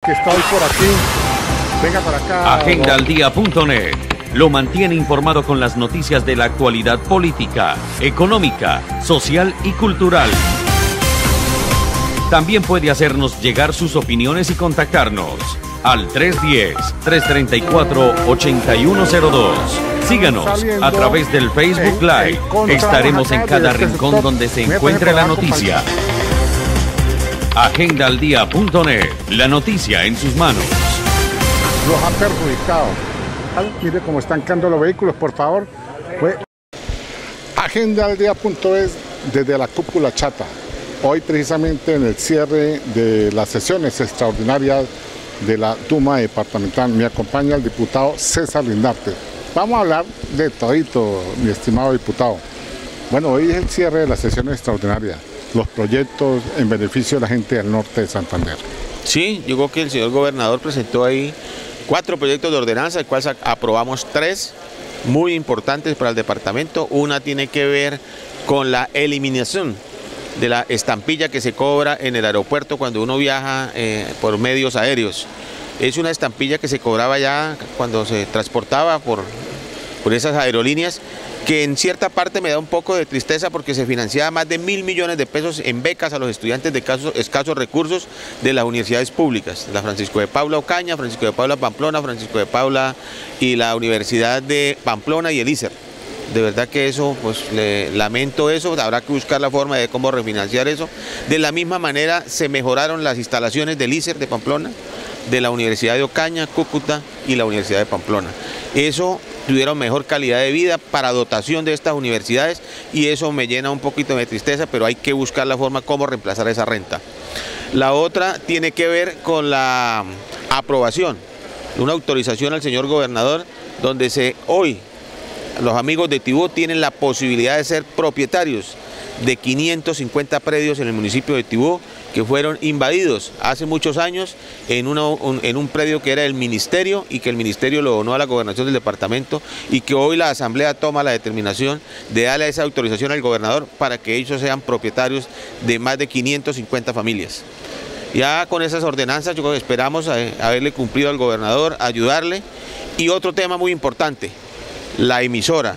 Que estoy por aquí. Venga para acá. Agendaldía.net lo mantiene informado con las noticias de la actualidad política, económica, social y cultural. También puede hacernos llegar sus opiniones y contactarnos al 310-334-8102. Síganos a través del Facebook Live. Estaremos en cada rincón donde se encuentre la noticia. Agendaldía.net, la noticia en sus manos. Los han perjudicado. Mire cómo están quedando los vehículos, por favor. Agendaldía.es desde la cúpula chata. Hoy precisamente en el cierre de las sesiones extraordinarias de la Duma departamental me acompaña el diputado César Lindarte. Vamos a hablar de todito, mi estimado diputado. Bueno, hoy es el cierre de las sesiones extraordinarias, los proyectos en beneficio de la gente del norte de Santander. Sí, yo creo que el señor gobernador presentó ahí 4 proyectos de ordenanza, de cuales aprobamos 3 muy importantes para el departamento. Una tiene que ver con la eliminación de la estampilla que se cobra en el aeropuerto cuando uno viaja por medios aéreos. Es una estampilla que se cobraba ya cuando se transportaba por esas aerolíneas, que en cierta parte me da un poco de tristeza porque se financiaba más de 1.000 millones de pesos en becas a los estudiantes de escasos recursos de las universidades públicas, la Francisco de Paula Ocaña, Francisco de Paula Pamplona, Francisco de Paula y la Universidad de Pamplona y el ICER. De verdad que eso, pues lamento eso, habrá que buscar la forma de cómo refinanciar eso. De la misma manera se mejoraron las instalaciones del ICER de Pamplona, de la Universidad de Ocaña, Cúcuta y la Universidad de Pamplona. Eso tuvieron mejor calidad de vida para dotación de estas universidades y eso me llena un poquito de tristeza, pero hay que buscar la forma cómo reemplazar esa renta. La otra tiene que ver con la aprobación de una autorización al señor gobernador donde hoy los amigos de Tibó tienen la posibilidad de ser propietarios de 550 predios en el municipio de Tibó que fueron invadidos hace muchos años en un predio que era del ministerio y que el ministerio lo donó a la gobernación del departamento y que hoy la asamblea toma la determinación de darle esa autorización al gobernador para que ellos sean propietarios de más de 550 familias. Ya con esas ordenanzas yo creo que esperamos haberle cumplido al gobernador, ayudarle. Y otro tema muy importante, la emisora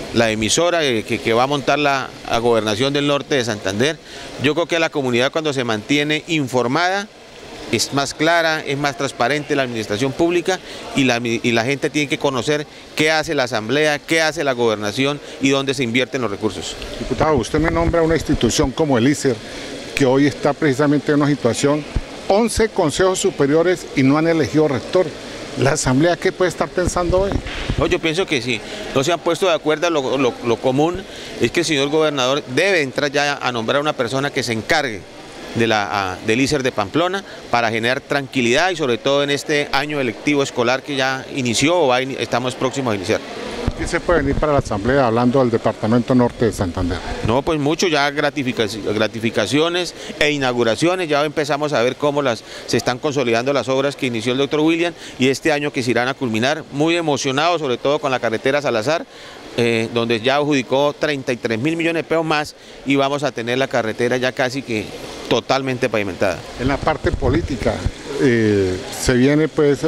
que va a montar la gobernación del norte de Santander. Yo creo que la comunidad, cuando se mantiene informada, es más clara, es más transparente la administración pública y la gente tiene que conocer qué hace la asamblea, qué hace la gobernación y dónde se invierten los recursos. Diputado, usted me nombra una institución como el ICER, que hoy está precisamente en una situación, 11 consejos superiores y no han elegido rector. ¿La asamblea qué puede estar pensando hoy? No, yo pienso que sí, no se han puesto de acuerdo. Lo común es que el señor gobernador debe entrar ya a nombrar a una persona que se encargue del ICER de Pamplona para generar tranquilidad y sobre todo en este año electivo escolar que ya inició o estamos próximos a iniciar. ¿Qué se puede venir para la asamblea hablando del departamento norte de Santander? No, pues mucho, ya gratificaciones e inauguraciones, ya empezamos a ver cómo se están consolidando las obras que inició el doctor William y este año que se irán a culminar, muy emocionados sobre todo con la carretera Salazar, donde ya adjudicó 33.000 millones de pesos más y vamos a tener la carretera ya casi que totalmente pavimentada. En la parte política, se viene pues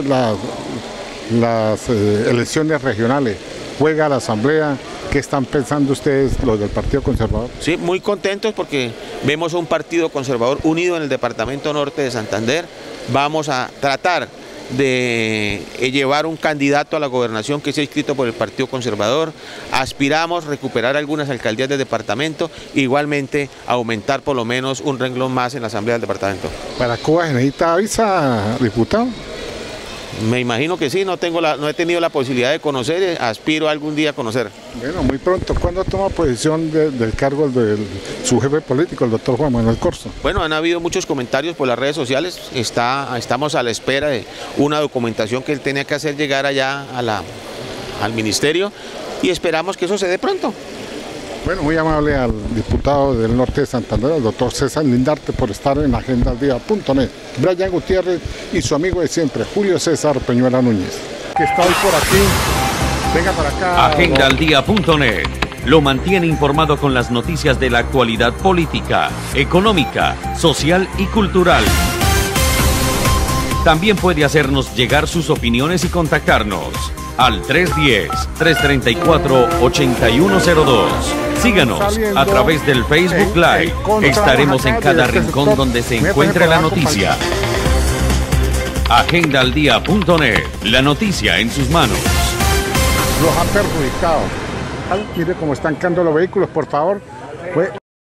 las elecciones regionales. Juega la asamblea, ¿qué están pensando ustedes los del Partido Conservador? Sí, muy contentos porque vemos un partido conservador unido en el departamento norte de Santander. Vamos a tratar de llevar un candidato a la gobernación que sea inscrito por el Partido Conservador. Aspiramos a recuperar algunas alcaldías del departamento, igualmente aumentar por lo menos un renglón más en la asamblea del departamento. ¿Para Cuba se necesita visa, diputado? Me imagino que sí, no he tenido la posibilidad de conocer, aspiro algún día a conocer. Bueno, muy pronto. ¿Cuándo toma posición del cargo de su jefe político, el doctor Juan Manuel Corzo? Bueno, han habido muchos comentarios por las redes sociales, estamos a la espera de una documentación que él tenía que hacer llegar allá al ministerio y esperamos que eso se dé pronto. Bueno, muy amable al diputado del norte de Santander, el doctor César Lindarte, por estar en agendaldía.net. Brian Gutiérrez y su amigo de siempre, Julio César Peñuela Núñez. Que estoy por aquí. Venga para acá. Agendaldía.net lo mantiene informado con las noticias de la actualidad política, económica, social y cultural. También puede hacernos llegar sus opiniones y contactarnos al 310-334-8102. Síganos a través del Facebook Live. Estaremos en cada rincón donde se encuentre la noticia. Agendaldia.net, la noticia en sus manos. Los ha perjudicado. Mire cómo están quedando los vehículos, por favor.